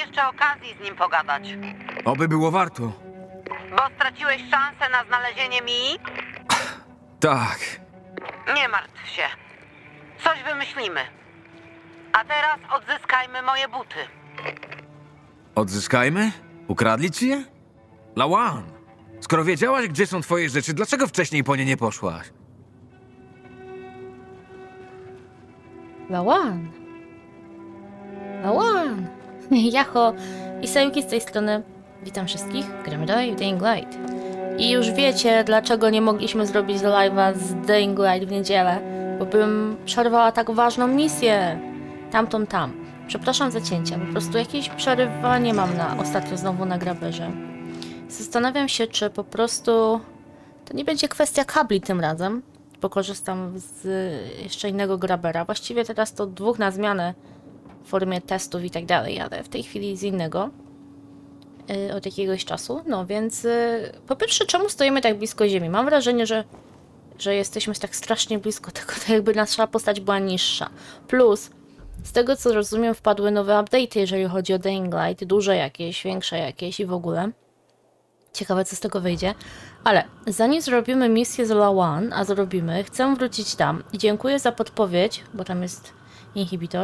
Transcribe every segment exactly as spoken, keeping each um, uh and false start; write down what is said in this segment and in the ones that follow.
jeszcze okazji z nim pogadać. Oby było warto. Bo straciłeś szansę na znalezienie Mii? Tak. Nie martw się. Coś wymyślimy. A teraz odzyskajmy moje buty. Odzyskajmy? Ukradli ci je? Lawan, skoro wiedziałaś, gdzie są twoje rzeczy, dlaczego wcześniej po nie nie poszłaś? Lawan. Lawan. Jacho. I Sayuki z tej strony. Witam wszystkich. Gramy dalej w Dying Light. I już wiecie, dlaczego nie mogliśmy zrobić live'a z Dying Light w niedzielę. Bo bym przerwała tak ważną misję. Tamtą tam. Przepraszam za cięcia. Po prostu jakieś przerywanie mam na ostatnio znowu na graberze. Zastanawiam się, czy po prostu to nie będzie kwestia kabli tym razem. Bo korzystam z jeszcze innego grabera. Właściwie teraz to dwóch na zmianę w formie testów i tak dalej, ale w tej chwili z innego yy, od jakiegoś czasu. No więc yy, po pierwsze, czemu stoimy tak blisko Ziemi? Mam wrażenie, że, że jesteśmy tak strasznie blisko tego, tak jakby nasza postać była niższa. Plus, z tego co rozumiem, wpadły nowe update'y, jeżeli chodzi o Dying Light. Duże jakieś, większe jakieś i w ogóle. Ciekawe, co z tego wyjdzie. Ale zanim zrobimy misję z Lawan, a zrobimy, chcę wrócić tam. I dziękuję za podpowiedź, bo tam jest inhibitor,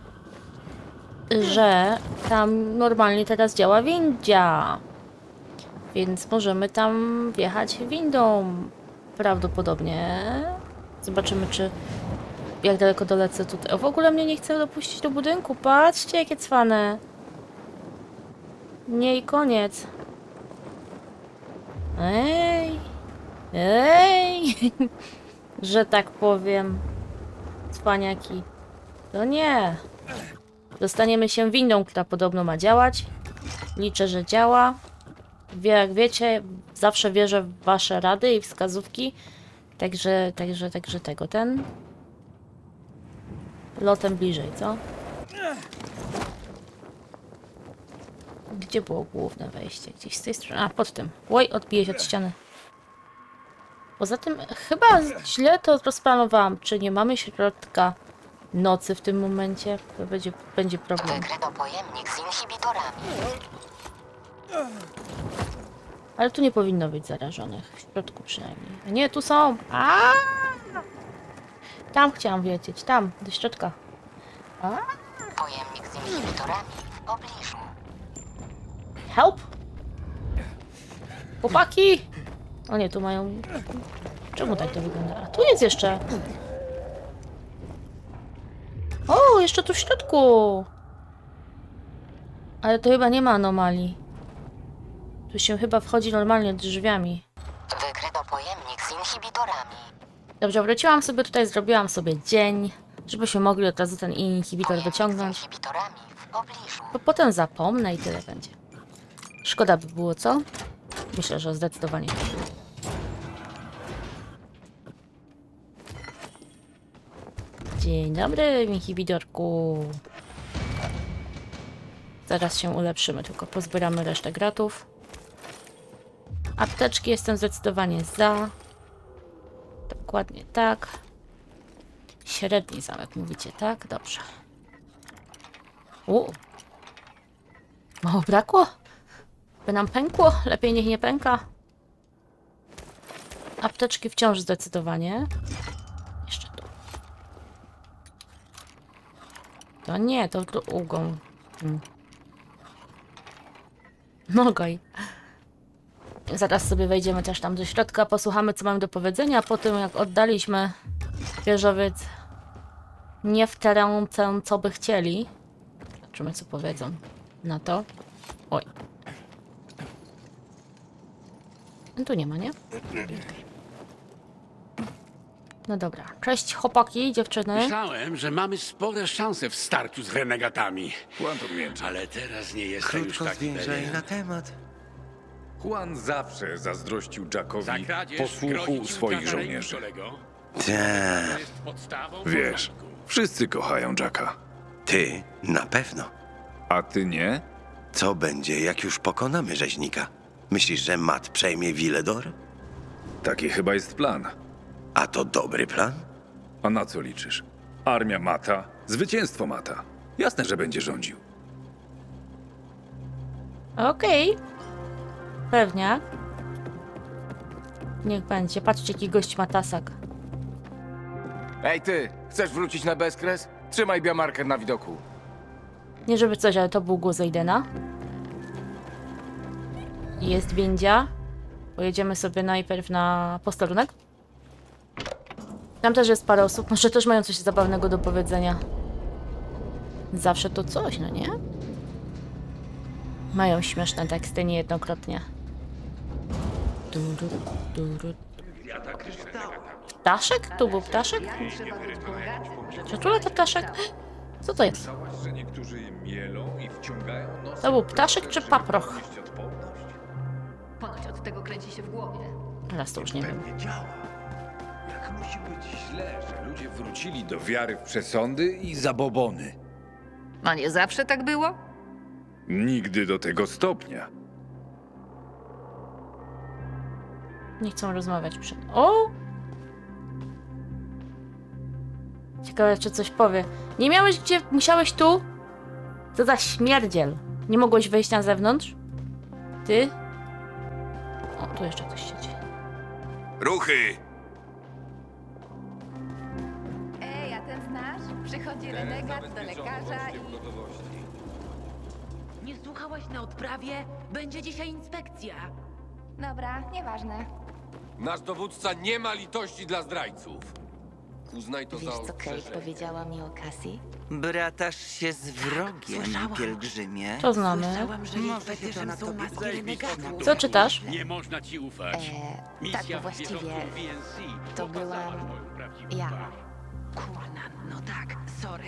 że tam normalnie teraz działa windzia. Więc możemy tam wjechać windą. Prawdopodobnie. Zobaczymy, czy jak daleko dolecę tutaj. O, w ogóle mnie nie chce dopuścić do budynku. Patrzcie, jakie cwane. Nie i koniec. Ej, ej, że tak powiem, cwaniaki. To nie. Dostaniemy się windą, która podobno ma działać. Liczę, że działa. Wie, jak wiecie, zawsze wierzę w wasze rady i wskazówki. Także, także, także tego, ten. Lotem bliżej, co? Gdzie było główne wejście? Gdzieś z tej strony. A, pod tym. Oj, odbiję się od ściany. Poza tym chyba źle to rozplanowałam. Czy nie mamy środka nocy w tym momencie? To będzie, będzie problem. Wykryto pojemnik z inhibitorami. Ale tu nie powinno być zarażonych. W środku przynajmniej. A nie, tu są. A! Tam chciałam wlecieć. Tam, do środka. A? Pojemnik z inhibitorami w pobliżu. Help! Chłopaki! O nie, tu mają... Czemu tak to wygląda? A tu jest jeszcze... O, jeszcze tu w środku! Ale to chyba nie ma anomalii. Tu się chyba wchodzi normalnie drzwiami. Wykryto pojemnik z inhibitorami. Dobrze, wróciłam sobie tutaj, zrobiłam sobie dzień, żebyśmy mogli od razu ten inhibitor Pojemnik wyciągnąć. z inhibitorami w pobliżu. Bo potem zapomnę i tyle będzie. Szkoda by było, co? Myślę, że zdecydowanie. Dzień dobry, inhibitorku. Zaraz się ulepszymy, tylko pozbieramy resztę gratów. Apteczki jestem zdecydowanie za. Dokładnie tak. Średni zamek mówicie, tak? Dobrze. U. Mało brakło? By nam pękło? Lepiej niech nie pęka. Apteczki wciąż zdecydowanie. Jeszcze tu. To nie, to długą. Hmm. Nogoj. Zaraz sobie wejdziemy też tam do środka, posłuchamy, co mam do powiedzenia, a potem jak oddaliśmy wieżowiec nie w teren, co by chcieli. Zobaczymy, co powiedzą na to. Oj. Tu nie ma, nie? No dobra. Cześć chłopaki, dziewczyny. Myślałem, że mamy spore szanse w starciu z renegatami. Juan to mięcza. Ale teraz nie jestem już Krótko taki zwierzaj pewien. na temat. Juan zawsze zazdrościł Za Jackowi kradzież posłuchu grozi ci swoich kara ręki, żołnierzy. kolego. Ta, To jest podstawą Wiesz, porządku. wszyscy kochają Jacka. ty na pewno. A ty nie? Co będzie, jak już pokonamy rzeźnika? Myślisz, że Matt przejmie Villedor? Taki chyba jest plan. A to dobry plan? A na co liczysz? Armia Mata, zwycięstwo Mata. Jasne, że będzie rządził. Okej. Pewnie. Niech będzie. Patrzcie, jaki gość ma tasak. Ej ty, chcesz wrócić na bezkres? Trzymaj biomarker na widoku. Nie żeby coś, ale to był głos Aidena. Jest windzia. Pojedziemy sobie najpierw na posterunek. Tam też jest parę osób. Może też mają coś zabawnego do powiedzenia. Zawsze to coś, no nie? Mają śmieszne teksty niejednokrotnie. Duru, duru. Ptaszek? Tu był ptaszek? Czy tu lata ptaszek? Co to jest? Że niektórzy mielą i wciągają nos. To był ptaszek czy paproch? Ponoć od tego kręci się w głowie. Teraz to już nie wiem. Jak musi być źle, że ludzie wrócili do wiary w przesądy i zabobony. A nie zawsze tak było? Nigdy do tego stopnia. Nie chcą rozmawiać przed... O! Ciekawe, czy coś powie. Nie miałeś gdzie... Musiałeś tu? Co za śmierdziel. Nie mogłeś wyjść na zewnątrz? Ty? O, tu jeszcze coś siedzi. Ruchy! Ej, a ten znasz? Przychodzi renegat do lekarza i... Nie słuchałaś na odprawie? Będzie dzisiaj inspekcja. Dobra, nieważne. Nasz dowódca nie ma litości dla zdrajców. Uznaj to Wiesz, za co Kate ostrzeżenie. powiedziała mi o Cassie? Bratasz się z wrogiem, słyszałam. pielgrzymie. To znamy. Słyszałam, że jej Może się fetyszem to na są tobie maski zejdzie. renegatów. Co czytasz? Nie można ci ufać. Eee, Misja tak, bo w właściwie zwierzątku V N C to pokazała byłam twoją prawdziwą ja. twarz. Kurna, no tak, sorry.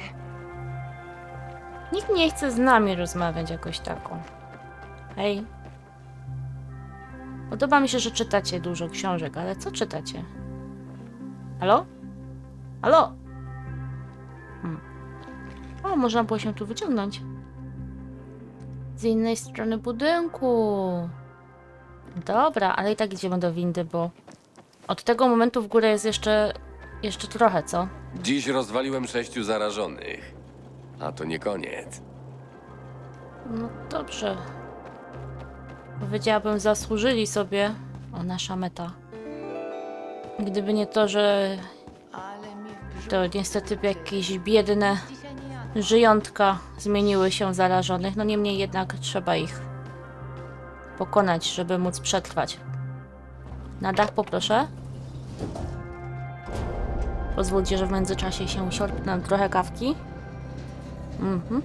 Nikt nie chce z nami rozmawiać jakoś taką. Hej. Podoba mi się, że czytacie dużo książek, ale co czytacie? Halo? Halo? Hmm. O, można było się tu wyciągnąć. Z innej strony budynku. Dobra, ale i tak idziemy do windy, bo od tego momentu w górę jest jeszcze, jeszcze trochę, co? Dziś rozwaliłem sześciu zarażonych. A to nie koniec. No dobrze. Powiedziałabym, zasłużyli sobie. O, nasza meta. Gdyby nie to, że to niestety jakieś biedne żyjątka zmieniły się w zarażonych. No niemniej jednak trzeba ich pokonać, żeby móc przetrwać. Na dach poproszę. Pozwólcie, że w międzyczasie się siorpnę trochę kawki. Mhm.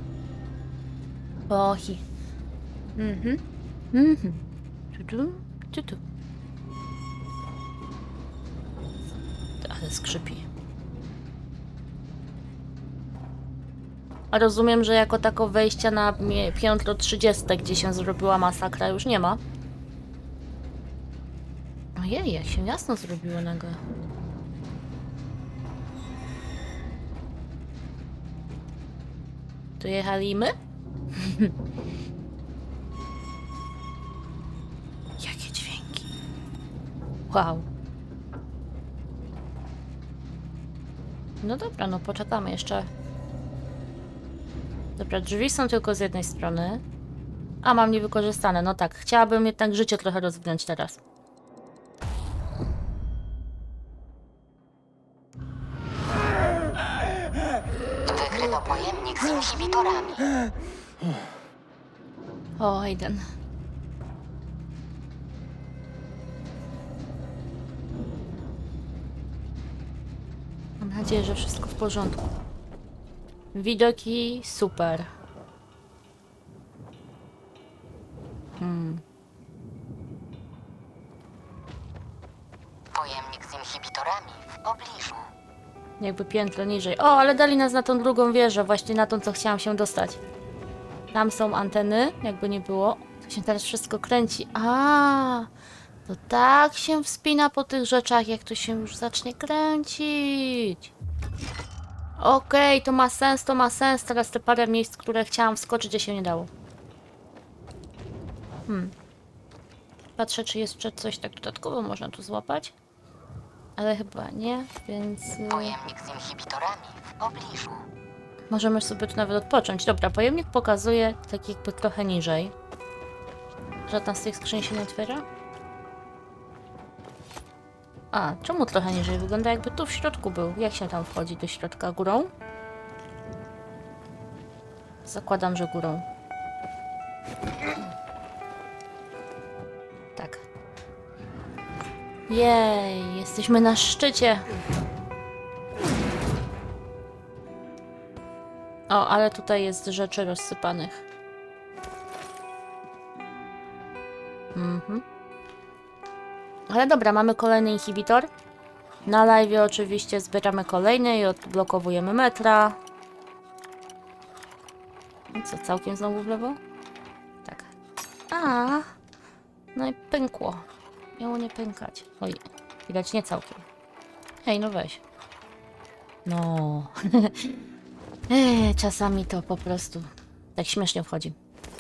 Ohi. Mhm. Mhm. Tudu, tudu. Ale skrzypi. A rozumiem, że jako tako wejścia na mie- piętro trzydzieste, gdzie się zrobiła masakra, już nie ma. Ojej, jak się jasno zrobiło nagle. Tu jechaliśmy? Jakie dźwięki. Wow. No dobra, no poczekamy jeszcze. Dobra, drzwi są tylko z jednej strony. A, mam niewykorzystane. No tak, chciałabym jednak życie trochę rozwinąć teraz. Wykryto pojemnik z inhibitorami. O, Aiden. Mam nadzieję, że wszystko w porządku. Widoki super. Hmm. Pojemnik z inhibitorami w pobliżu. Jakby piętro niżej. O, ale dali nas na tą drugą wieżę, właśnie na tą, co chciałam się dostać. Tam są anteny, jakby nie było. To się teraz wszystko kręci. A, to tak się wspina po tych rzeczach, jak to się już zacznie kręcić. Okej, okay, to ma sens, to ma sens. Teraz te parę miejsc, które chciałam wskoczyć, a się nie dało. Hmm. Patrzę, czy jeszcze coś tak dodatkowo można tu złapać. Ale chyba nie, więc... Pojemnik z inhibitorami w pobliżu. Możemy sobie tu nawet odpocząć. Dobra, pojemnik pokazuje tak jakby trochę niżej. Żadna z tych skrzyń się nie otwiera? A, czemu trochę niżej? Wygląda jakby tu w środku był. Jak się tam wchodzi do środka? Górą? Zakładam, że górą. Tak. Jej, jesteśmy na szczycie. O, ale tutaj jest rzeczy rozsypanych. Mhm. Ale dobra, mamy kolejny inhibitor. Na live oczywiście zbieramy kolejny i odblokowujemy metra. I co, całkiem znowu w lewo? Tak. A, no i pękło. Miało nie pękać. Oj, widać nie całkiem. Hej, no weź. No. Eee, czasami to po prostu tak śmiesznie wchodzi.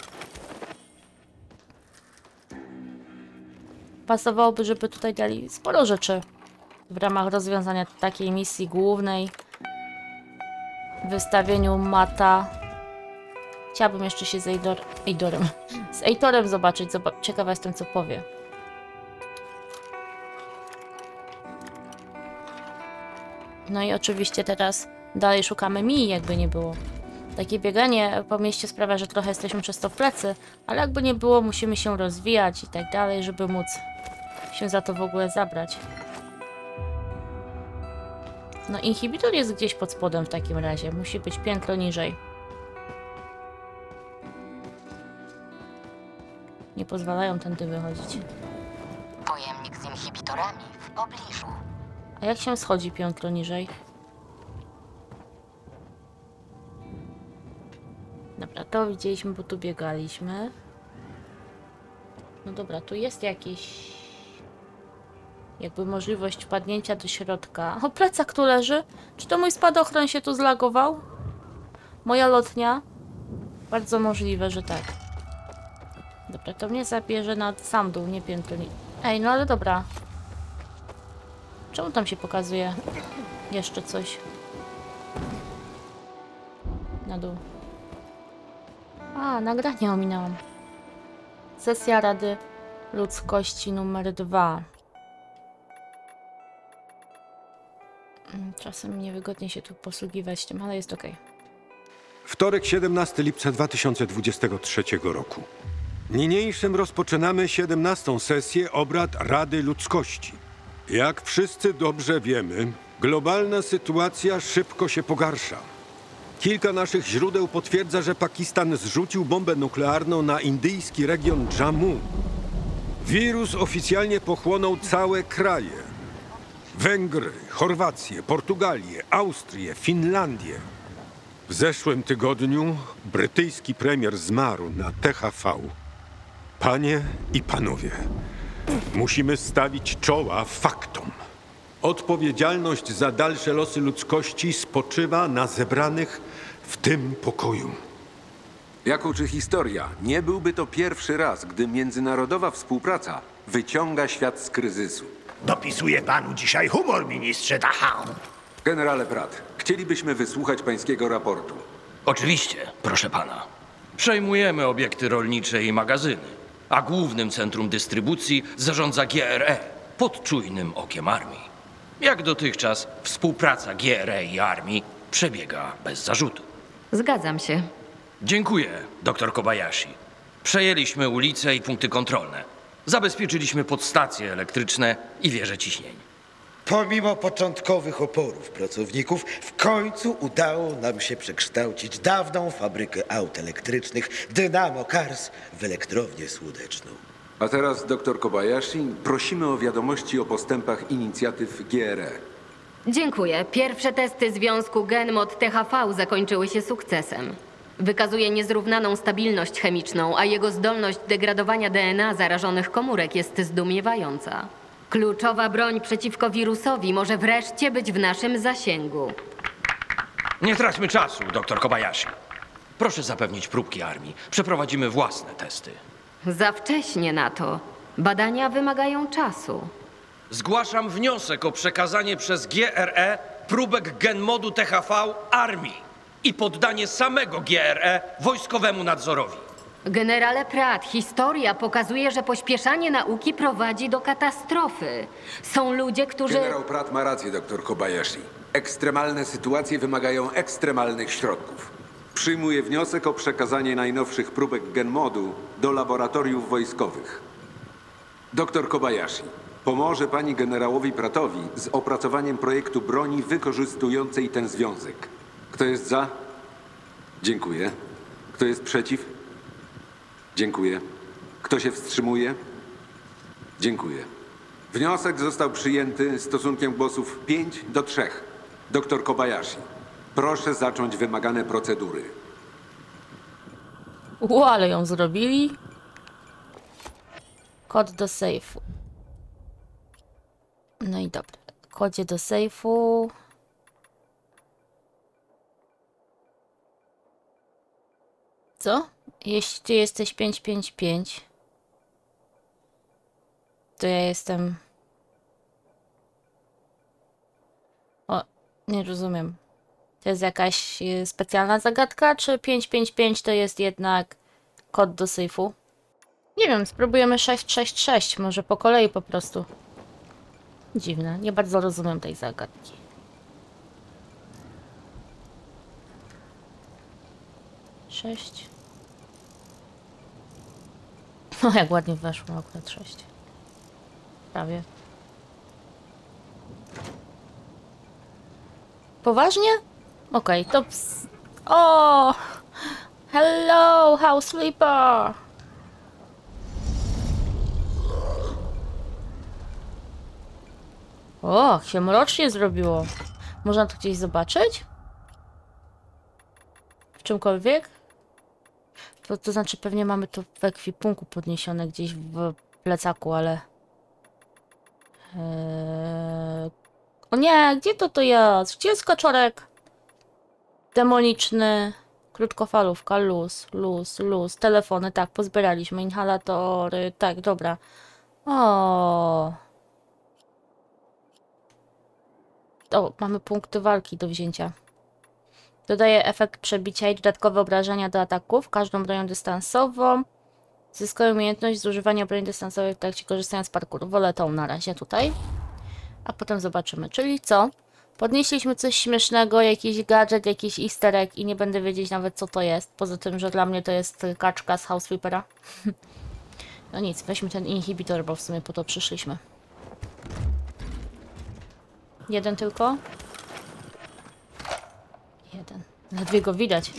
Pasowałoby, żeby tutaj dali sporo rzeczy w ramach rozwiązania takiej misji głównej. W wystawieniu Mata. Chciałabym jeszcze się z Eidor... Eidorem. Z Eitorem zobaczyć. Zoba... Ciekawa jestem, co powie. No i oczywiście teraz dalej szukamy Mii, jakby nie było. Takie bieganie po mieście sprawia, że trochę jesteśmy przez to w plecy, ale jakby nie było, musimy się rozwijać i tak dalej, żeby móc się za to w ogóle zabrać. No inhibitor jest gdzieś pod spodem w takim razie. Musi być piętro niżej. Nie pozwalają tędy wychodzić. Pojemnik z inhibitorami w pobliżu. A jak się schodzi piętro niżej? Dobra, to widzieliśmy, bo tu biegaliśmy. No dobra, tu jest jakiś... jakby możliwość wpadnięcia do środka. O, plecak tu leży. Czy to mój spadochron się tu zlagował? Moja lotnia? Bardzo możliwe, że tak. Dobra, to mnie zabierze na sam dół, nie piętro. Ej, no ale dobra. Czemu tam się pokazuje jeszcze coś? Na dół. A, nagranie ominęłam. Sesja Rady Ludzkości numer dwa. Czasem niewygodnie się tu posługiwać tym, ale jest ok. Wtorek, siedemnastego lipca dwa tysiące dwudziestego trzeciego roku. Niniejszym rozpoczynamy siedemnastą sesję obrad Rady Ludzkości. Jak wszyscy dobrze wiemy, globalna sytuacja szybko się pogarsza. Kilka naszych źródeł potwierdza, że Pakistan zrzucił bombę nuklearną na indyjski region Jammu. Wirus oficjalnie pochłonął całe kraje. Węgry, Chorwację, Portugalię, Austrię, Finlandię. W zeszłym tygodniu brytyjski premier zmarł na T H V. Panie i panowie, musimy stawić czoła faktom. Odpowiedzialność za dalsze losy ludzkości spoczywa na zebranych w tym pokoju. Jak uczy historia, nie byłby to pierwszy raz, gdy międzynarodowa współpraca wyciąga świat z kryzysu. Dopisuje panu dzisiaj humor, ministrze Dachau. Generale Pratt, chcielibyśmy wysłuchać pańskiego raportu. Oczywiście, proszę pana. Przejmujemy obiekty rolnicze i magazyny, a głównym centrum dystrybucji zarządza G R E pod czujnym okiem armii. Jak dotychczas współpraca G R E i armii przebiega bez zarzutu. Zgadzam się. Dziękuję, doktor Kobayashi. Przejęliśmy ulice i punkty kontrolne. Zabezpieczyliśmy podstacje elektryczne i wieże ciśnień. Pomimo początkowych oporów pracowników, w końcu udało nam się przekształcić dawną fabrykę aut elektrycznych Dynamo Cars w elektrownię słoneczną. A teraz, doktor Kobayashi, prosimy o wiadomości o postępach inicjatyw G R E. Dziękuję. Pierwsze testy związku GenMod T H V zakończyły się sukcesem. Wykazuje niezrównaną stabilność chemiczną, a jego zdolność degradowania D N A zarażonych komórek jest zdumiewająca. Kluczowa broń przeciwko wirusowi może wreszcie być w naszym zasięgu. Nie traćmy czasu, doktor Kobayashi. Proszę zapewnić próbki armii. Przeprowadzimy własne testy. Za wcześnie na to. Badania wymagają czasu. Zgłaszam wniosek o przekazanie przez G R E próbek genmodu T H V armii i poddanie samego G R E wojskowemu nadzorowi. Generale Pratt, historia pokazuje, że pośpieszanie nauki prowadzi do katastrofy. Są ludzie, którzy... Generał Pratt ma rację, doktor Kobayashi. Ekstremalne sytuacje wymagają ekstremalnych środków. Przyjmuję wniosek o przekazanie najnowszych próbek genmodu do laboratoriów wojskowych. Doktor Kobayashi, pomoże pani generałowi Prattowi z opracowaniem projektu broni wykorzystującej ten związek. Kto jest za? Dziękuję. Kto jest przeciw? Dziękuję. Kto się wstrzymuje? Dziękuję. Wniosek został przyjęty stosunkiem głosów pięć do trzech. Doktor Kobayashi, proszę zacząć wymagane procedury. Ło, ale ją zrobili. Kod do sejfu. No i dobra. Kodzie do sejfu. Co? Jeśli ty jesteś pięć pięć pięć, to ja jestem... O, nie rozumiem. To jest jakaś y, specjalna zagadka, czy pięć pięć pięć to jest jednak kod do sejfu? Nie wiem, spróbujemy sześć sześć sześć, może po kolei po prostu. Dziwne, nie bardzo rozumiem tej zagadki. sześć. No jak ładnie weszło akurat sześć. Prawie. Poważnie? Okej, okay, to... Ps... O! Hello, House Flipper! O, się mrocznie zrobiło. Można to gdzieś zobaczyć? W czymkolwiek? To, to znaczy pewnie mamy to w ekwipunku podniesione gdzieś w plecaku, ale... Eee... O nie, gdzie to to jest? Gdzie jest kaczorek? Demoniczny. Krótkofalówka, luz, luz, luz. Telefony, tak, pozbieraliśmy. Inhalatory, tak, dobra. O. O, mamy punkty walki do wzięcia. Dodaje efekt przebicia i dodatkowe obrażenia do ataków każdą bronią dystansową. Zyskuje umiejętność zużywania broni dystansowej w trakcie korzystania z parkouru. Wolę tą na razie tutaj. A potem zobaczymy. Czyli co? Podnieśliśmy coś śmiesznego, jakiś gadżet, jakiś easter egg i nie będę wiedzieć nawet co to jest. Poza tym, że dla mnie to jest kaczka z House Flippera. No nic, weźmy ten inhibitor, bo w sumie po to przyszliśmy. Jeden tylko? Jeden. Ledwie go widać.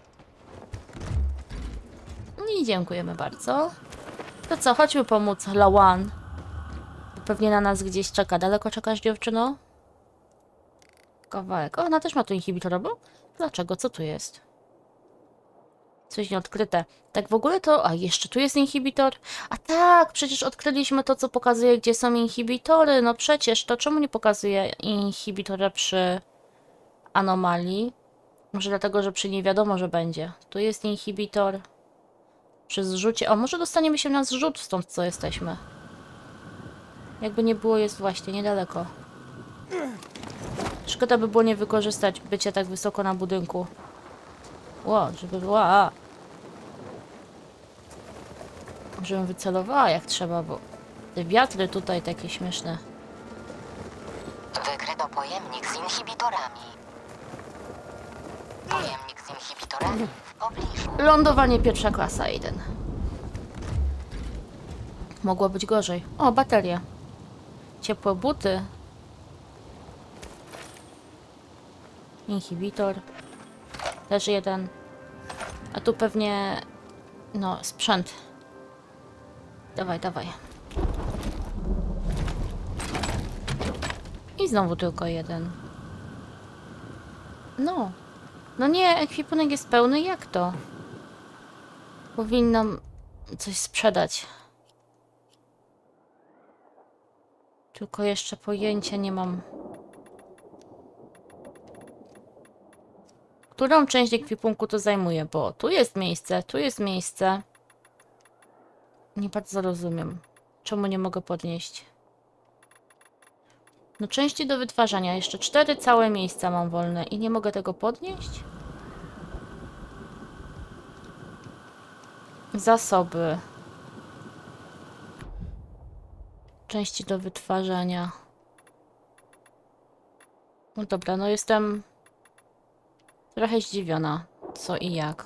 I dziękujemy bardzo. To co, chodźmy pomóc Lawan. Pewnie na nas gdzieś czeka. Daleko czekasz, dziewczyno? Kawałek. O, ona też ma tu inhibitora, bo... Dlaczego? Co tu jest? Coś nieodkryte. Tak w ogóle to... A, jeszcze tu jest inhibitor? A tak, przecież odkryliśmy to, co pokazuje, gdzie są inhibitory. No przecież, to czemu nie pokazuje inhibitora przy anomalii? Może dlatego, że przy niej wiadomo, że będzie. Tu jest inhibitor. Przy zrzucie... O, może dostaniemy się na zrzut stąd, co jesteśmy. Jakby nie było, jest właśnie niedaleko. Szkoda by było nie wykorzystać bycia tak wysoko na budynku. Ło, żeby była... Żebym wycelowała jak trzeba, bo te wiatry tutaj takie śmieszne. Wykryto pojemnik z inhibitorami. Pojemnik z inhibitorami w pobliżu. Lądowanie pierwsza klasa, jeden. Mogło być gorzej. O, bateria. Ciepłe buty. Inhibitor. Też jeden. A tu pewnie... No, sprzęt. Dawaj, dawaj. I znowu tylko jeden. No. No nie, ekwipunek jest pełny. Jak to? Powinnam coś sprzedać. Tylko jeszcze pojęcia nie mam. Którą część ekwipunku to zajmuje? Bo tu jest miejsce, tu jest miejsce. Nie bardzo rozumiem. Czemu nie mogę podnieść? No części do wytwarzania. Jeszcze cztery całe miejsca mam wolne i nie mogę tego podnieść? Zasoby. Części do wytwarzania. No dobra, no jestem trochę zdziwiona, co i jak.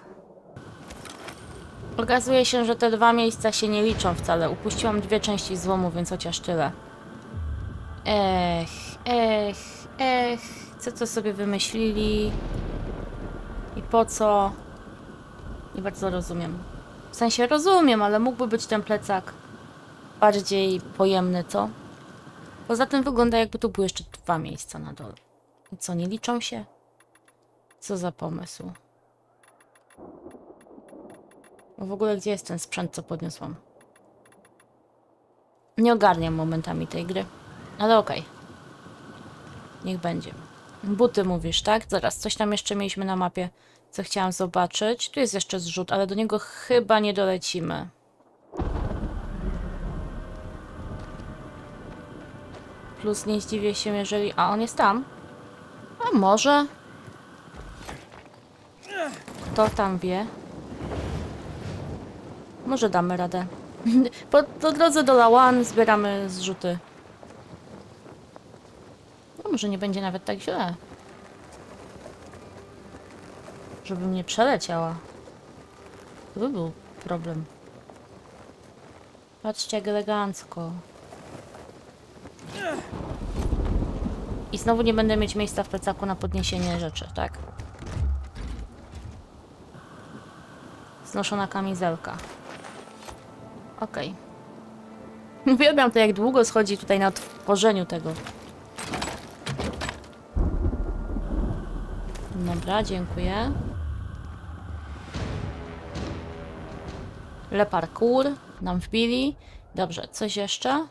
Okazuje się, że te dwa miejsca się nie liczą wcale. Upuściłam dwie części złomu, więc chociaż tyle. Ech, ech, ech. Co to sobie wymyślili? I po co? Nie bardzo rozumiem. W sensie rozumiem, ale mógłby być ten plecak bardziej pojemny, co? Poza tym wygląda, jakby tu były jeszcze dwa miejsca na dole. I co, nie liczą się? Co za pomysł? Bo w ogóle gdzie jest ten sprzęt, co podniosłam? Nie ogarniam momentami tej gry. Ale okej. Okay. Niech będzie. Buty mówisz, tak? Zaraz, coś tam jeszcze mieliśmy na mapie, co chciałam zobaczyć. Tu jest jeszcze zrzut, ale do niego chyba nie dolecimy. Plus nie zdziwię się, jeżeli... A, on jest tam? A może? Kto tam wie? Może damy radę. Po, po drodze do Lawan zbieramy zrzuty. No może nie będzie nawet tak źle. Żebym nie przeleciała. To by był problem. Patrzcie, jak elegancko. I znowu nie będę mieć miejsca w plecaku na podniesienie rzeczy, tak? Znoszona kamizelka. Okej. Okay. Uwielbiam to, jak długo schodzi tutaj na tworzeniu tego. Dobra, dziękuję. Le parkour nam wbili. Dobrze, coś jeszcze?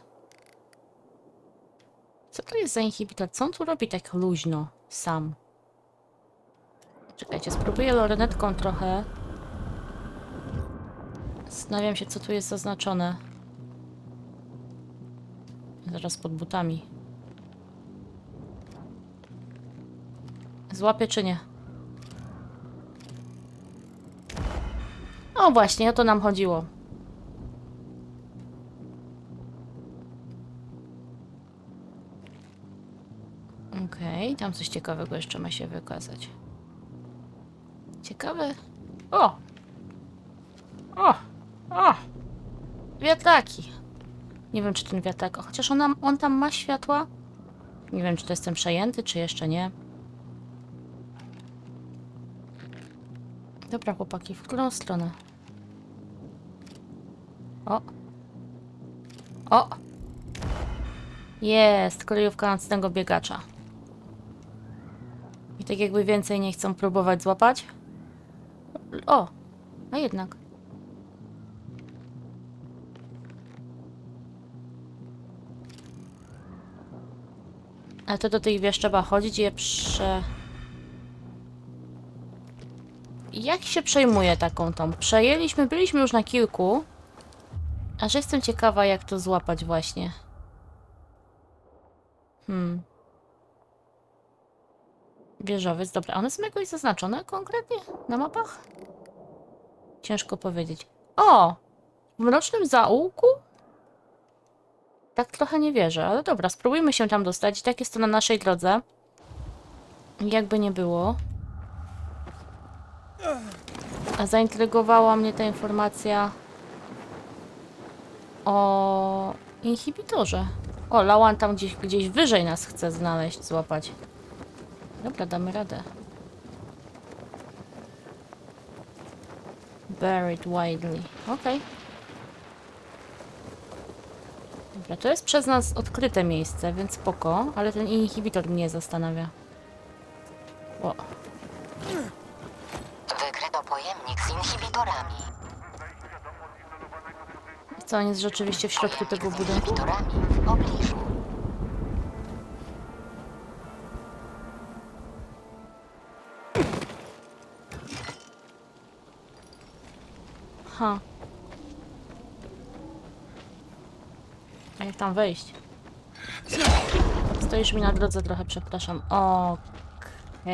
Co to jest za inhibitor? Co on tu robi tak luźno? Sam. Czekajcie, spróbuję lornetką trochę. Zastanawiam się, co tu jest zaznaczone. Zaraz pod butami. Złapię czy nie? O właśnie, o to nam chodziło. Okej, okay, tam coś ciekawego jeszcze ma się wykazać. Ciekawe... O! O! O! Wiatraki. Nie wiem, czy ten wiatrak... Chociaż on, nam, on tam ma światła? Nie wiem, czy to jestem przejęty, czy jeszcze nie. Dobra, chłopaki, w którą stronę? O! O! Jest! Kolejówka nocnego biegacza. I tak jakby więcej nie chcą próbować złapać. O! A jednak. Ale to do tych wież trzeba chodzić i je prze... Jak się przejmuje taką tą? Przejęliśmy, byliśmy już na kilku. Aż jestem ciekawa, jak to złapać właśnie. Hmm. Wieżowiec, dobra. One są jakoś zaznaczone konkretnie na mapach? Ciężko powiedzieć. O! W mrocznym zaułku? Tak trochę nie wierzę, ale dobra, spróbujmy się tam dostać. I tak jest to na naszej drodze. Jakby nie było. A zaintrygowała mnie ta informacja o inhibitorze. O, Lawan tam gdzieś, gdzieś wyżej nas chce znaleźć, złapać. Dobra, damy radę. Buried widely. Okej. Okay. Dobra, to jest przez nas odkryte miejsce, więc spoko, ale ten inhibitor mnie zastanawia. O. Wykryto pojemnik z inhibitorami. Co, on jest rzeczywiście w środku tego budynku? Inhibitorami w pobliżu. Ha. A jak tam wejść? Stoisz mi na drodze trochę, przepraszam.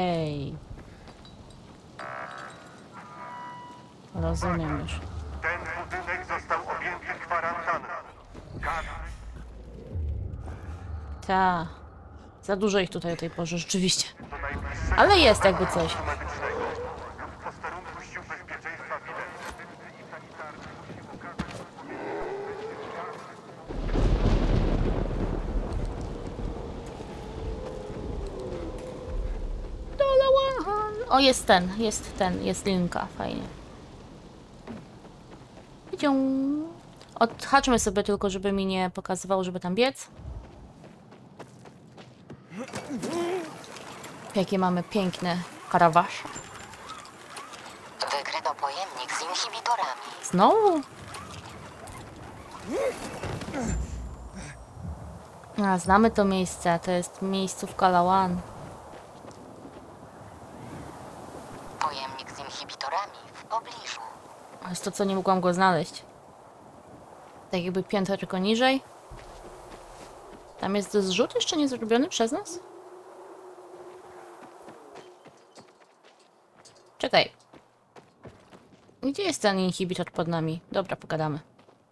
Okej. Okay. Rozumiem już. Ta. Za dużo ich tutaj o tej porze, rzeczywiście. Ale jest jakby coś. O, jest ten, jest ten, jest linka, fajnie. Idzią. Odhaczmy sobie tylko, żeby mi nie pokazywało, żeby tam biec. Jakie mamy piękne karawasze. Wykryto pojemnik z inhibitorami. Znowu? A, znamy to miejsce, to jest miejscówka Lawan. Pojemnik z inhibitorami w pobliżu. A jest to, co nie mogłam go znaleźć. Tak jakby piętro tylko niżej. Tam jest zrzut jeszcze nie zrobiony przez nas? Czekaj. Gdzie jest ten inhibitor pod nami? Dobra, pogadamy.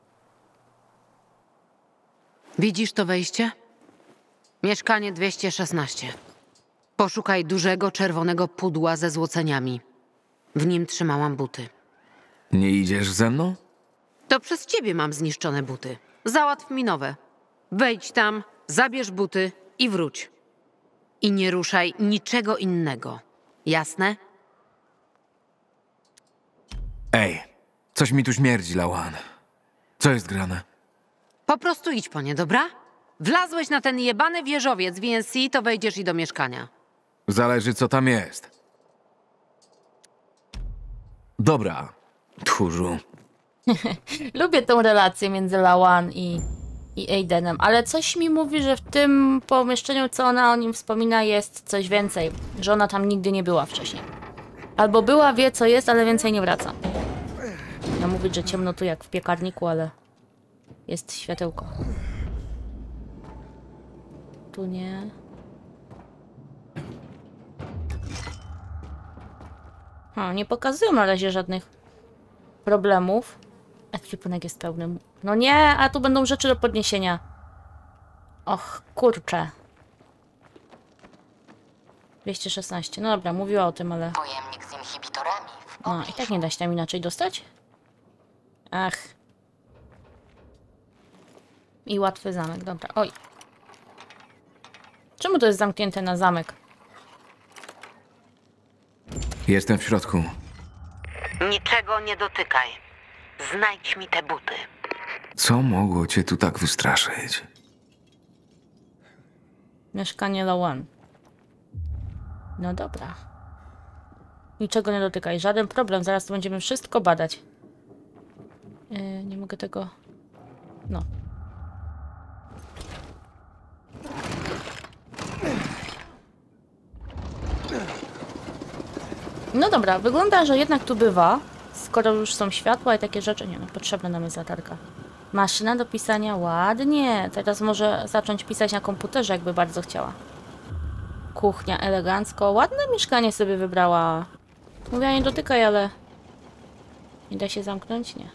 Widzisz to wejście? Mieszkanie dwieście szesnaście. Poszukaj dużego czerwonego pudła ze złoceniami. W nim trzymałam buty. Nie idziesz ze mną? To przez ciebie mam zniszczone buty. Załatw mi nowe. Wejdź tam, zabierz buty i wróć. I nie ruszaj niczego innego. Jasne? Ej, coś mi tu śmierdzi, Lawan. Co jest grane? Po prostu idź po nie, dobra? Wlazłeś na ten jebany wieżowiec w V N C, to wejdziesz i do mieszkania. Zależy, co tam jest. Dobra, tchórzu. Lubię tą relację między Lawan i, i Aidenem, ale coś mi mówi, że w tym pomieszczeniu, co ona o nim wspomina, jest coś więcej. Że ona tam nigdy nie była wcześniej. Albo była, wie co jest, ale więcej nie wraca. Ja mówić, że ciemno tu jak w piekarniku, ale jest światełko. Tu nie. Ha, nie pokazują na razie żadnych problemów. Ekwipunek jest pełny. No nie, a tu będą rzeczy do podniesienia. Och, kurczę. dwieście szesnaście. No dobra, mówiła o tym, ale... Pojemnik z inhibitorami w No, i tak nie da się tam inaczej dostać? Ach. I łatwy zamek, dobra. Oj. Czemu to jest zamknięte na zamek? Jestem w środku. Niczego nie dotykaj. Znajdź mi te buty. Co mogło cię tu tak wystraszyć? Mieszkanie Lawan. No dobra. Niczego nie dotykaj. Żaden problem. Zaraz tu będziemy wszystko badać. Yy, nie mogę tego... No. No dobra, wygląda, że jednak tu bywa. Skoro już są światła i takie rzeczy. Nie no, potrzebna nam jest latarka. Maszyna do pisania. Ładnie. Teraz może zacząć pisać na komputerze, jakby bardzo chciała. Kuchnia elegancko. Ładne mieszkanie sobie wybrała. Mówiła, nie dotykaj, ale... Nie da się zamknąć? Nie.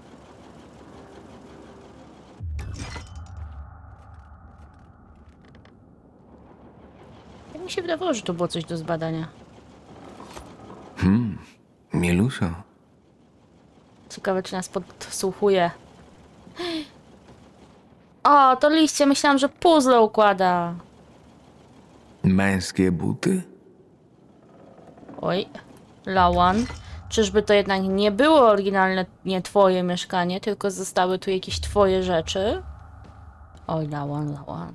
Jak mi się wydawało, że to było coś do zbadania. Hmm, Mielusia. Ciekawe, czy nas podsłuchuje. O, to liście. Myślałam, że puzzle układa. Męskie buty? Oj, Lawan. Czyżby to jednak nie było oryginalne, nie twoje mieszkanie, tylko zostały tu jakieś twoje rzeczy? Oj, Lawan, Lawan.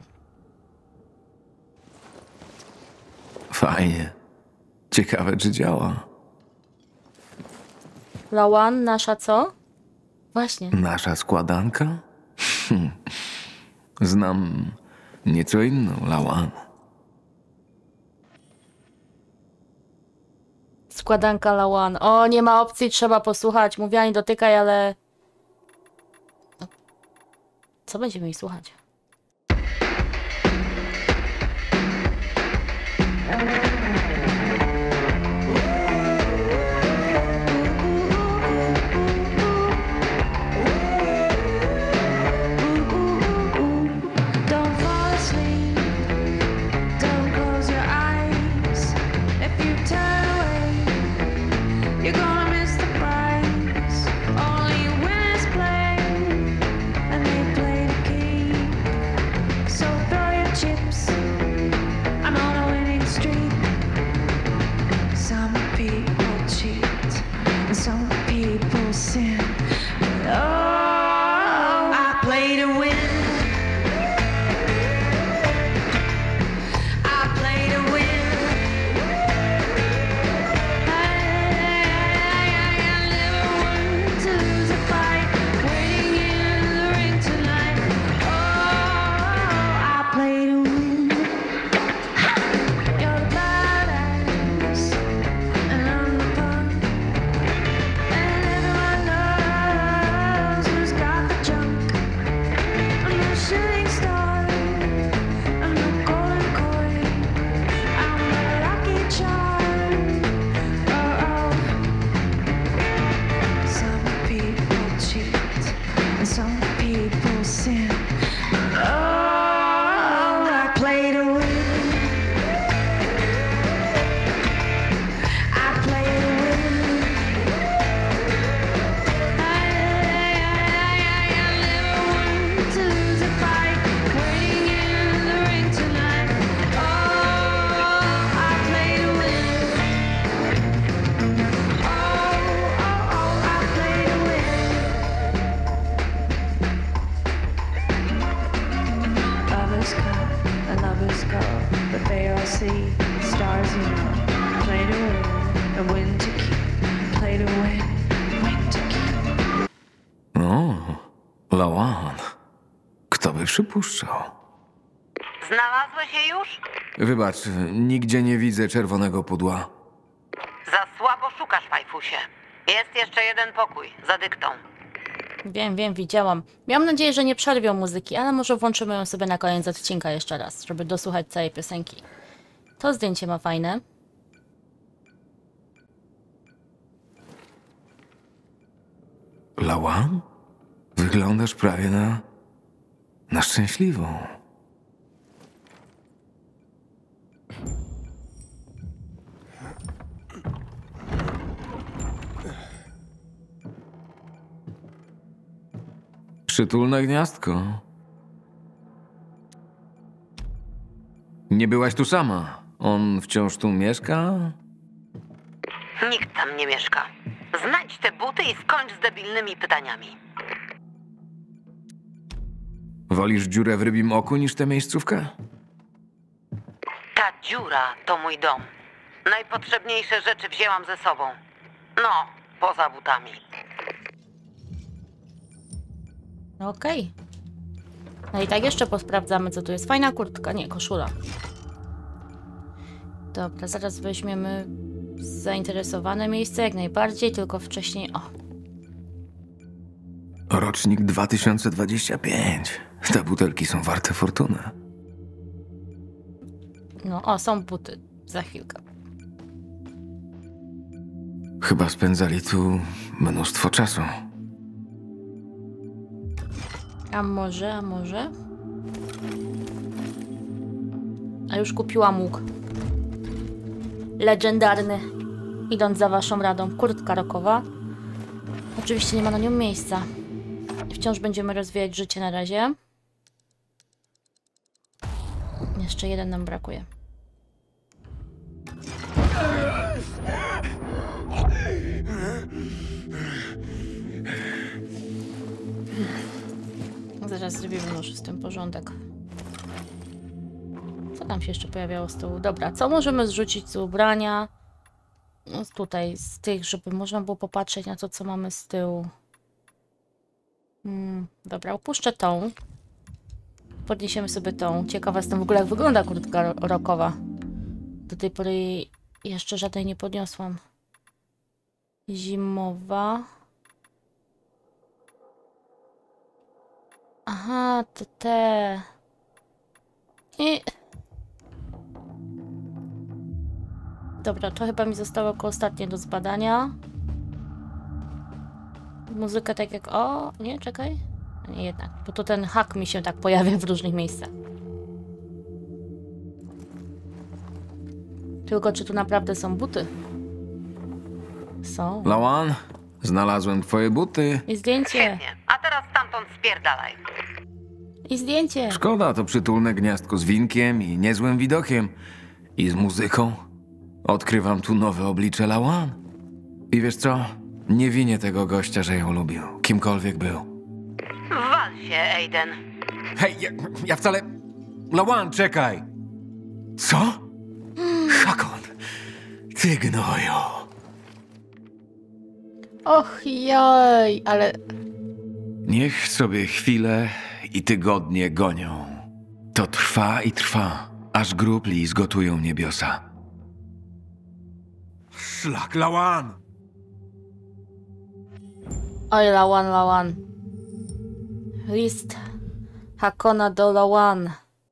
Fajnie. Ciekawe, czy działa. Lawan, nasza co? Właśnie. Nasza składanka? Hm. Znam nieco inną Lawan. Składanka Lawan. O, nie ma opcji, trzeba posłuchać. Mówiła, nie dotykaj, ale... No. Co będziemy jej słuchać? Don't fall asleep. lovers come and lovers go, but they all see stars, you know. Play to win and win to keep. Play to win, win to keep. O, Lawan. Kto by przypuszczał? Znalazłeś je już? Wybacz, nigdzie nie widzę czerwonego pudła. Za słabo szukasz, Fajfusie. Jest jeszcze jeden pokój, za dyktą. Wiem, wiem, widziałam. Miałam nadzieję, że nie przerwią muzyki, ale może włączymy ją sobie na koniec odcinka jeszcze raz, żeby dosłuchać całej piosenki. To zdjęcie ma fajne. Lawan? Wyglądasz prawie na... na szczęśliwą. Przytulne gniazdko. Nie byłaś tu sama. On wciąż tu mieszka? Nikt tam nie mieszka. Znajdź te buty i skończ z debilnymi pytaniami. Wolisz dziurę w rybim oku niż tę miejscówkę? Ta dziura to mój dom. Najpotrzebniejsze rzeczy wzięłam ze sobą. No, poza butami. Okej. No i tak jeszcze posprawdzamy, co tu jest. Fajna kurtka, nie, koszula. Dobra, zaraz weźmiemy zainteresowane miejsce, jak najbardziej, tylko wcześniej... O, Rocznik dwa tysiące dwudziesty piąty. Te butelki są warte fortunę. no, o, są buty. Za chwilkę. Chyba spędzali tu mnóstwo czasu. A może, a może? A już kupiłam łuk. Legendarny. Idąc za waszą radą. Kurtka rokowa. Oczywiście nie ma na nią miejsca. Wciąż będziemy rozwijać życie na razie. Jeszcze jeden nam brakuje. Zaraz zrobimy może z tym porządek. Co tam się jeszcze pojawiało z tyłu? Dobra, co możemy zrzucić z ubrania? No tutaj, z tych, żeby można było popatrzeć na to, co mamy z tyłu. Hmm, dobra, opuszczę tą. Podniesiemy sobie tą. Ciekawa jestem w ogóle, jak wygląda kurtka rokowa. Do tej pory jej jeszcze żadnej nie podniosłam. Zimowa. Aha, to te. I... Dobra, to chyba mi zostało jako ostatnie do zbadania. Muzyka tak jak... O, nie, czekaj. Nie, jednak, bo to ten hak mi się tak pojawia w różnych miejscach. Tylko czy tu naprawdę są buty? Są. Lawan, znalazłem twoje buty. I zdjęcie. Świetnie. A teraz stamtąd spierdalaj. I zdjęcie. Szkoda, to przytulne gniazdko z winkiem i niezłym widokiem. I z muzyką. Odkrywam tu nowe oblicze Lawan. I wiesz co? Nie winię tego gościa, że ją lubił. Kimkolwiek był. Wal się, Aiden. Hej, ja, ja wcale... Lawan, czekaj! Co? Hakon, ty gnoju. Och joj, ale... Niech sobie chwile i tygodnie gonią. To trwa i trwa, aż grubli zgotują niebiosa. Szlak, Lawan! Oj, Lawan, Lawan. List Hakona do Lawan.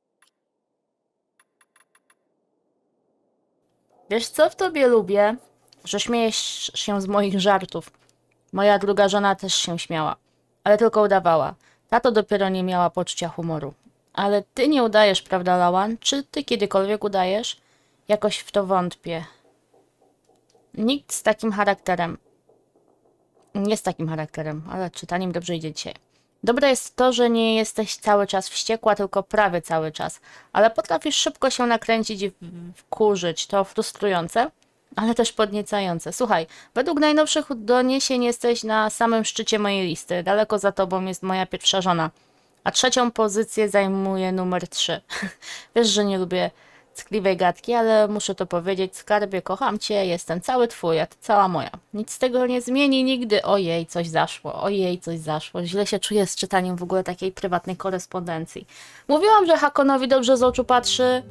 Wiesz co w tobie lubię? Że śmiejesz się z moich żartów. Moja druga żona też się śmiała. Ale tylko udawała. Tato dopiero nie miała poczucia humoru. Ale ty nie udajesz, prawda, Lawan? Czy ty kiedykolwiek udajesz? Jakoś w to wątpię. Nikt z takim charakterem. Nie z takim charakterem, ale czytaniem dobrze idzie dzisiaj. Dobre jest to, że nie jesteś cały czas wściekła, tylko prawie cały czas. Ale potrafisz szybko się nakręcić i wkurzyć. To frustrujące, ale też podniecające. Słuchaj, według najnowszych doniesień jesteś na samym szczycie mojej listy. Daleko za tobą jest moja pierwsza żona. A trzecią pozycję zajmuje numer trzy. Wiesz, że nie lubię ckliwej gadki, ale muszę to powiedzieć. Skarbie, kocham cię, jestem cały twój, a ty cała moja. Nic z tego nie zmieni nigdy. Ojej, coś zaszło, ojej, coś zaszło. Źle się czuję z czytaniem w ogóle takiej prywatnej korespondencji. Mówiłam, że Hakonowi dobrze z oczu patrzy.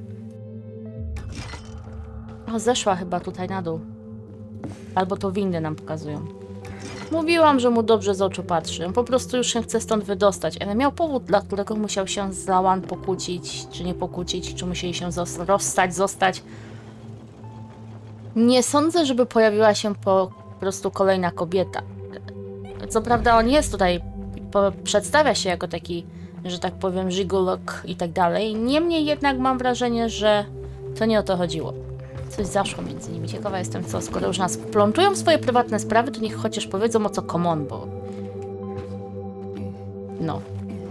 O, zeszła chyba tutaj na dół. Albo to windy nam pokazują. Mówiłam, że mu dobrze z oczu patrzy. On po prostu już się chce stąd wydostać. Ale miał powód, dla którego musiał się z Lawan pokłócić, czy nie pokłócić, czy musieli się zos- rozstać, zostać. Nie sądzę, żeby pojawiła się po prostu kolejna kobieta. Co prawda on jest tutaj, po, przedstawia się jako taki, że tak powiem, żigolok i tak dalej. Niemniej jednak mam wrażenie, że to nie o to chodziło. Coś zaszło między nimi. Ciekawa jestem co. Skoro już nas plątują w swoje prywatne sprawy, to niech chociaż powiedzą o co common, bo... No.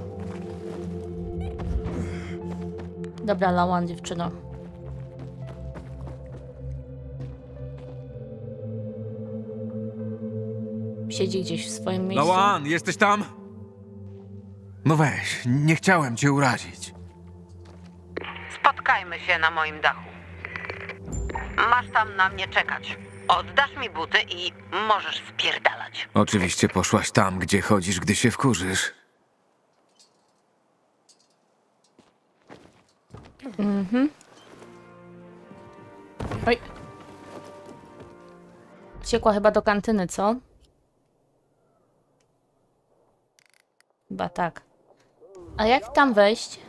Dobra, Lawan, dziewczyno. Siedzi gdzieś w swoim miejscu. Lawan, jesteś tam? No weź, nie chciałem cię urazić. Spotkajmy się na moim dachu. Masz tam na mnie czekać. Oddasz mi buty i możesz spierdalać. Oczywiście poszłaś tam, gdzie chodzisz, gdy się wkurzysz. Mhm. Oj. Uciekła chyba do kantyny, co? Chyba tak. A jak tam wejść?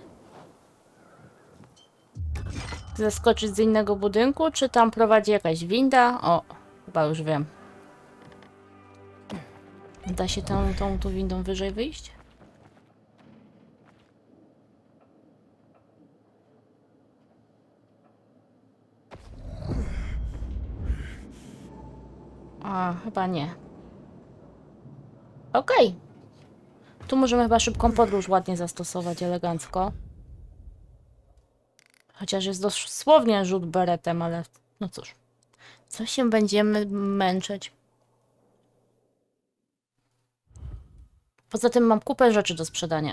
Zeskoczyć z innego budynku, czy tam prowadzi jakaś winda? O, chyba już wiem. Da się tą, tą, tą windą wyżej wyjść? A, chyba nie. Okej. Okay. Tu możemy chyba szybką podróż ładnie zastosować, elegancko. Chociaż jest dosłownie rzut beretem, ale no cóż. Co się będziemy męczyć? Poza tym mam kupę rzeczy do sprzedania.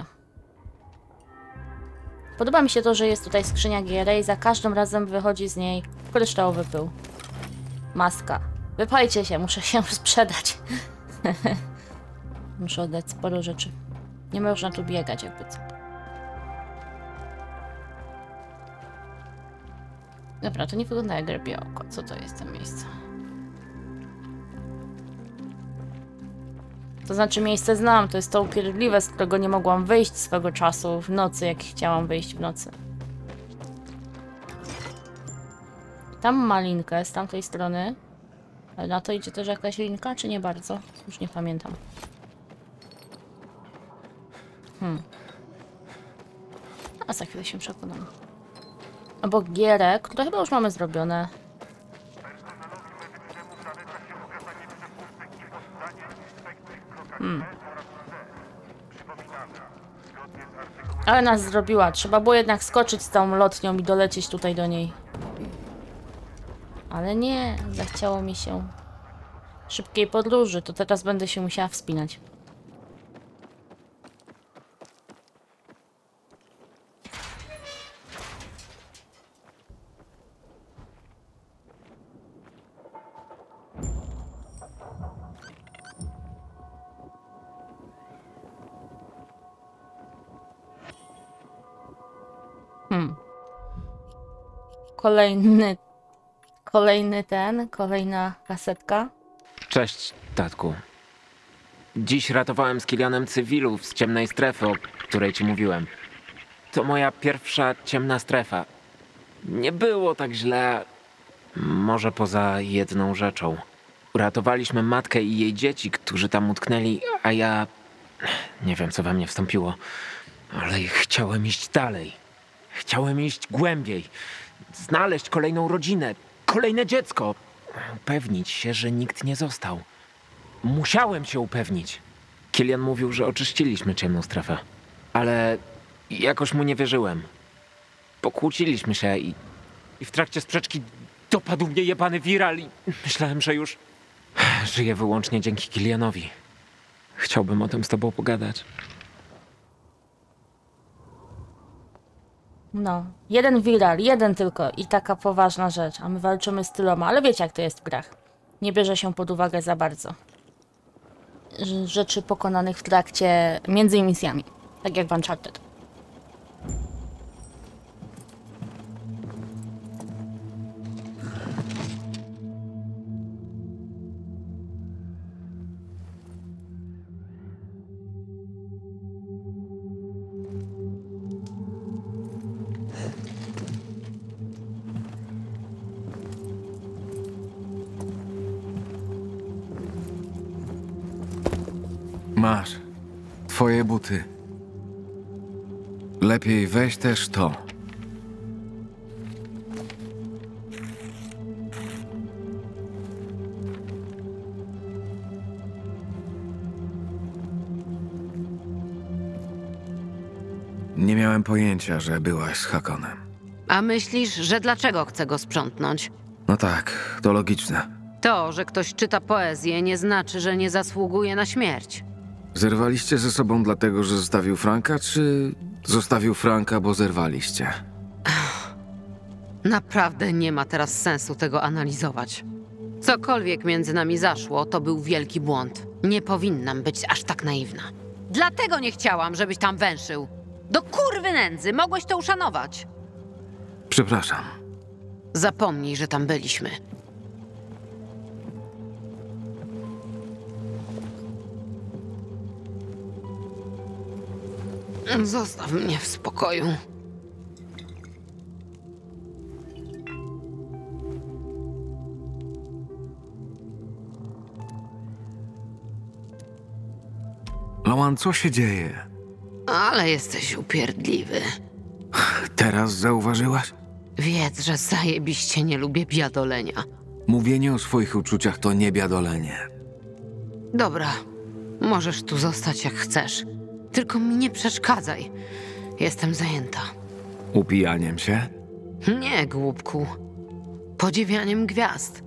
Podoba mi się to, że jest tutaj skrzynia G R A i za każdym razem wychodzi z niej kryształowy pył. Maska. Wypajcie się, muszę się sprzedać. Muszę oddać sporo rzeczy. Nie można tu biegać jakby co. Dobra, to nie wygląda jak grabie oko. Co to jest to miejsce? To znaczy miejsce znam, to jest to upierdliwe, z którego nie mogłam wyjść swego czasu w nocy, jak chciałam wyjść w nocy. Tam ma linkę z tamtej strony. Ale na to idzie też jakaś linka, czy nie bardzo? Już nie pamiętam. Hmm. A za chwilę się przekonam. Obok gierek, które chyba już mamy zrobione. Hmm. Ale nas zrobiła. Trzeba było jednak skoczyć z tą lotnią i dolecieć tutaj do niej. Ale nie, zachciało mi się szybkiej podróży. To teraz będę się musiała wspinać. Hmm. Kolejny, kolejny ten, kolejna kasetka. Cześć, tatku. Dziś ratowałem z Kilianem cywilów z ciemnej strefy, o której ci mówiłem. To moja pierwsza ciemna strefa. Nie było tak źle, może poza jedną rzeczą. Uratowaliśmy matkę i jej dzieci, którzy tam utknęli, a ja... Nie wiem, co we mnie wstąpiło, ale chciałem iść dalej. Chciałem iść głębiej. Znaleźć kolejną rodzinę, kolejne dziecko. Upewnić się, że nikt nie został. Musiałem się upewnić. Kilian mówił, że oczyściliśmy ciemną strefę. Ale jakoś mu nie wierzyłem. Pokłóciliśmy się i, i w trakcie sprzeczki dopadł mnie jebany wiral i myślałem, że już żyję wyłącznie dzięki Kilianowi. Chciałbym o tym z tobą pogadać. No, jeden viral, jeden tylko i taka poważna rzecz, a my walczymy z tyloma, ale wiecie jak to jest w grach. Nie bierze się pod uwagę za bardzo Rz- rzeczy pokonanych w trakcie między misjami, tak jak w Uncharted. Masz. Twoje buty. Lepiej weź też to. Nie miałem pojęcia, że byłaś z Hakonem. A myślisz, że dlaczego chcę go sprzątnąć? No tak, to logiczne. To, że ktoś czyta poezję, nie znaczy, że nie zasługuje na śmierć. Zerwaliście ze sobą dlatego, że zostawił Franka, czy zostawił Franka, bo zerwaliście? Naprawdę nie ma teraz sensu tego analizować. Cokolwiek między nami zaszło, to był wielki błąd. Nie powinnam być aż tak naiwna. Dlatego nie chciałam, żebyś tam węszył. Do kurwy nędzy, mogłeś to uszanować. Przepraszam. Zapomnij, że tam byliśmy. Zostaw mnie w spokoju. Lawan, co się dzieje? Ale jesteś upierdliwy. Teraz zauważyłaś? Wiedz, że zajebiście nie lubię biadolenia. Mówienie o swoich uczuciach to nie biadolenie. Dobra, możesz tu zostać jak chcesz. Tylko mi nie przeszkadzaj. Jestem zajęta. Upijaniem się? Nie, głupku. Podziwianiem gwiazd.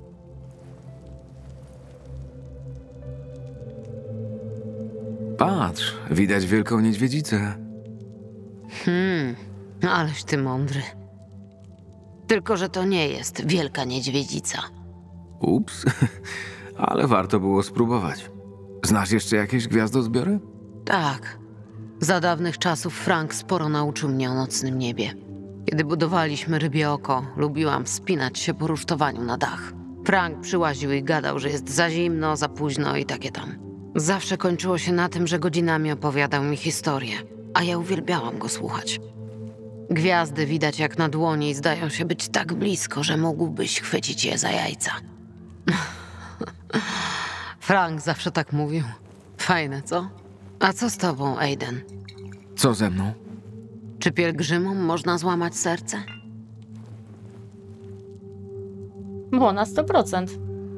Patrz, widać wielką niedźwiedzicę. Hmm, aleś ty mądry. Tylko, że to nie jest wielka niedźwiedzica. Ups, ale warto było spróbować. Znasz jeszcze jakieś gwiazdozbiory? Tak. Za dawnych czasów Frank sporo nauczył mnie o nocnym niebie. Kiedy budowaliśmy Rybie Oko, lubiłam wspinać się po rusztowaniu na dach. Frank przyłaził i gadał, że jest za zimno, za późno i takie tam. Zawsze kończyło się na tym, że godzinami opowiadał mi historię, a ja uwielbiałam go słuchać. Gwiazdy widać jak na dłoni i zdają się być tak blisko, że mógłbyś chwycić je za jajca. Frank zawsze tak mówił. Fajne, co? A co z tobą, Aiden? Co ze mną? Czy pielgrzymom można złamać serce? Bo na sto procent.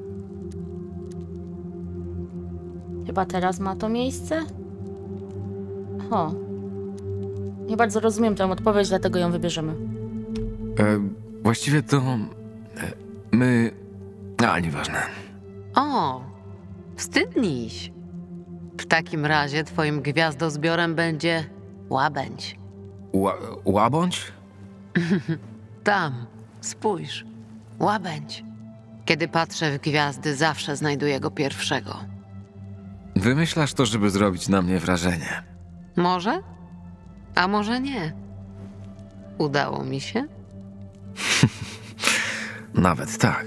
Chyba teraz ma to miejsce? Ho. Nie bardzo rozumiem tę odpowiedź, dlatego ją wybierzemy. E, właściwie to... E, my... A, nieważne. O, wstydnij się. W takim razie twoim gwiazdozbiorem będzie łabędź. Ła, łabądź? Tam, spójrz. Łabędź. Kiedy patrzę w gwiazdy, zawsze znajduję go pierwszego. Wymyślasz to, żeby zrobić na mnie wrażenie. Może? A może nie? Udało mi się? Nawet tak.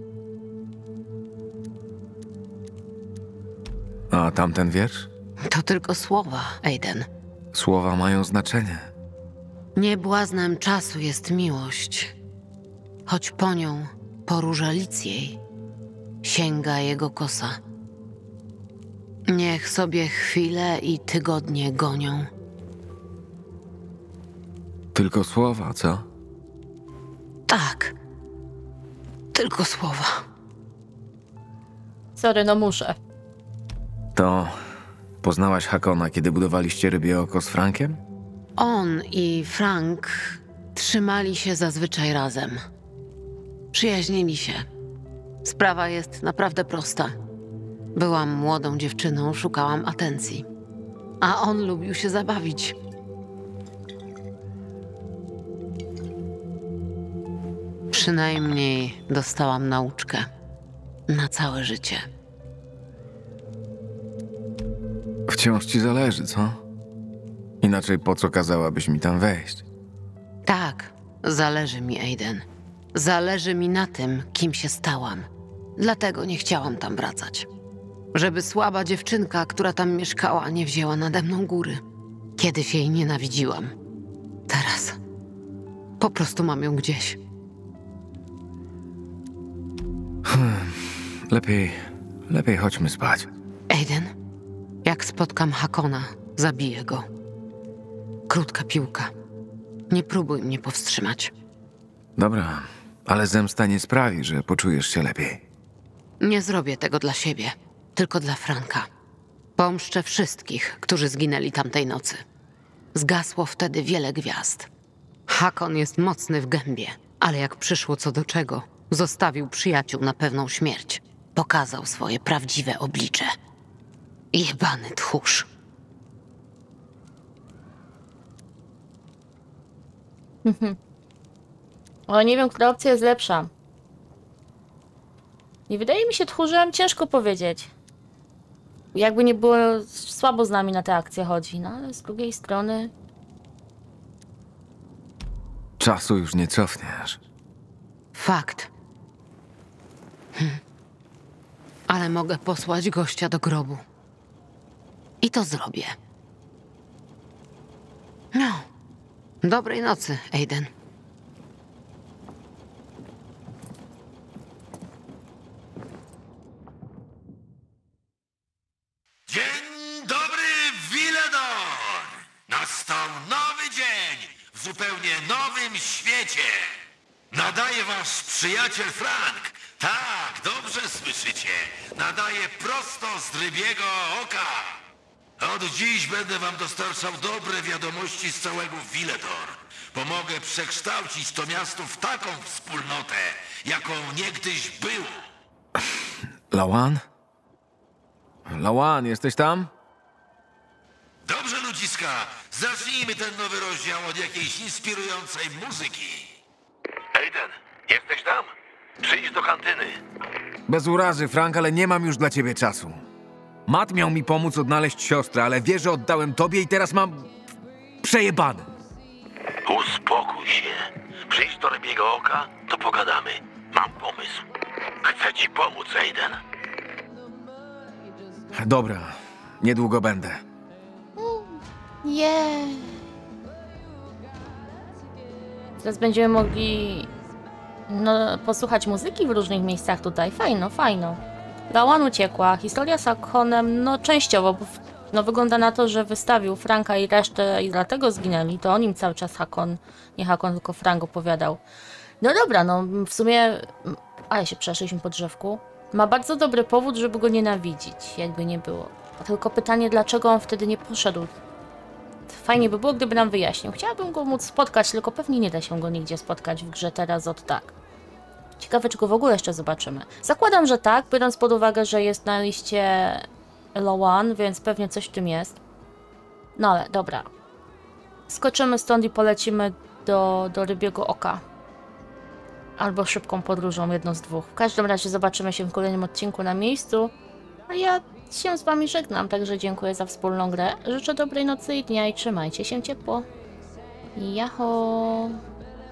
A tamten wiersz? To tylko słowa, Aiden. Słowa mają znaczenie. Nie błaznem czasu jest miłość, choć po nią, po różalic jej, sięga jego kosa. Niech sobie chwile i tygodnie gonią. Tylko słowa, co? Tak. Tylko słowa. Sorry, no muszę. To poznałaś Hakona, kiedy budowaliście Rybie Oko z Frankiem? On i Frank trzymali się zazwyczaj razem. Przyjaźnili się. Sprawa jest naprawdę prosta. Byłam młodą dziewczyną, szukałam atencji. A on lubił się zabawić. Przynajmniej dostałam nauczkę. Na całe życie. Wciąż ci zależy, co? Inaczej po co kazałabyś mi tam wejść? Tak, zależy mi, Aiden. Zależy mi na tym, kim się stałam. Dlatego nie chciałam tam wracać. Żeby słaba dziewczynka, która tam mieszkała, nie wzięła nade mną góry. Kiedyś jej nienawidziłam. Teraz po prostu mam ją gdzieś. Hmm, lepiej, lepiej chodźmy spać. Aiden, jak spotkam Hakona, zabiję go. Krótka piłka. Nie próbuj mnie powstrzymać. Dobra, ale zemsta nie sprawi, że poczujesz się lepiej. Nie zrobię tego dla siebie, tylko dla Franka. Pomszczę wszystkich, którzy zginęli tamtej nocy. Zgasło wtedy wiele gwiazd. Hakon jest mocny w gębie, ale jak przyszło co do czego, zostawił przyjaciół na pewną śmierć. Pokazał swoje prawdziwe oblicze. Jebany tchórz. Ale nie wiem, która opcja jest lepsza. Nie wydaje mi się tchórzem, ciężko powiedzieć. Jakby nie było, słabo z nami na te akcje chodzi, no ale z drugiej strony... Czasu już nie cofniesz. Fakt. Hm. Ale mogę posłać gościa do grobu. I to zrobię. No. Dobrej nocy, Aiden. Dzień dobry, Villedor! Nastał nowy dzień w zupełnie nowym świecie. Nadaje wasz przyjaciel Frank. Tak, dobrze słyszycie. Nadaje prosto z rybiego oka. Od dziś będę wam dostarczał dobre wiadomości z całego Villedor. Pomogę przekształcić to miasto w taką wspólnotę, jaką niegdyś było. Lawan? Lawan, jesteś tam? Dobrze, ludziska. Zacznijmy ten nowy rozdział od jakiejś inspirującej muzyki. Aiden, jesteś tam? Przyjdź do kantyny. Bez urazy, Frank, ale nie mam już dla ciebie czasu. Matt miał mi pomóc odnaleźć siostrę, ale wie, że oddałem tobie i teraz mam... przejebane. Uspokój się. Przyjdź do rybiego oka, to pogadamy. Mam pomysł. Chcę ci pomóc, Aiden. Dobra, niedługo będę. Yeah. Teraz będziemy mogli no, posłuchać muzyki w różnych miejscach tutaj. Fajno, fajno. Lawan uciekła. Historia z Hakonem, no częściowo, bo no, wygląda na to, że wystawił Franka i resztę i dlatego zginęli. To o nim cały czas Hakon, nie Hakon, tylko Frank opowiadał. No dobra, no w sumie, ale się przeszliśmy po drzewku. Ma bardzo dobry powód, żeby go nienawidzić, jakby nie było. Tylko pytanie, dlaczego on wtedy nie poszedł. Fajnie by było, gdyby nam wyjaśnił. Chciałabym go móc spotkać, tylko pewnie nie da się go nigdzie spotkać w grze teraz od tak. Ciekawe, czy go w ogóle jeszcze zobaczymy. Zakładam, że tak, biorąc pod uwagę, że jest na liście Lawan, więc pewnie coś w tym jest. No ale, dobra. Skoczymy stąd i polecimy do, do Rybiego Oka. Albo szybką podróżą, jedno z dwóch. W każdym razie zobaczymy się w kolejnym odcinku na miejscu. A ja się z wami żegnam, także dziękuję za wspólną grę. Życzę dobrej nocy i dnia i trzymajcie się ciepło. Jaho!